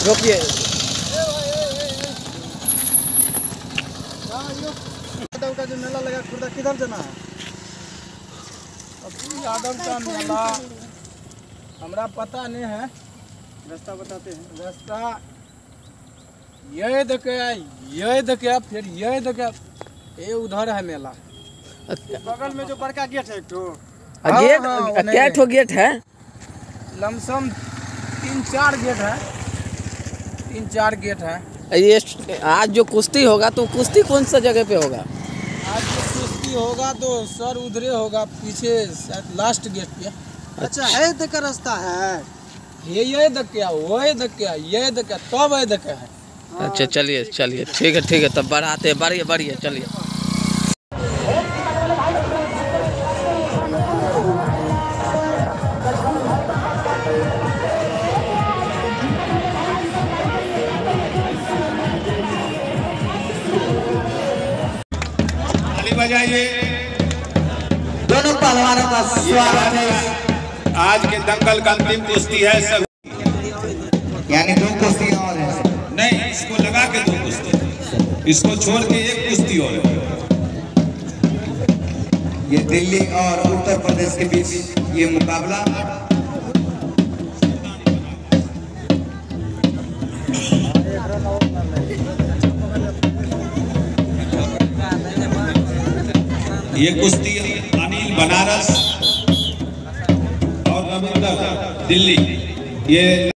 रोकिए। यादव का जो मेला लगा खुर्दा किधर जाना है? यादव का मेला हमरा पता नहीं है, रास्ता बताते हैं। रास्ता ये देखे फिर ये देखे, ये उधर है मेला। बगल में जो बड़का गेट है एक तो गेट क्या ठो गेट है? लमसम 3-4 गेट है, 3-4 गेट है। ये आज जो कुश्ती होगा तो कुश्ती कौन सा जगह पे होगा? आज जो कुश्ती होगा तो सर उधरे होगा, पीछे लास्ट गेट पे। अच्छा है देकर रास्ता है ये देखे वो देखे ये देखे तब ये देखे है। अच्छा चलिए चलिए, ठीक है, तब बढ़ाते बढ़िए चलिए। बजाइए। दोनों पहलवानों का स्वागत है। आज के दंगल का अंतिम कुश्ती है सब, यानी 2 कुश्तियां और हैं। नहीं इसको लगा के 2 कुश्ती, इसको छोड़ के 1 कुश्ती और है। ये दिल्ली और उत्तर प्रदेश के बीच ये मुकाबला ये कुश्ती अनिल बनारस और रविंदर दिल्ली, ये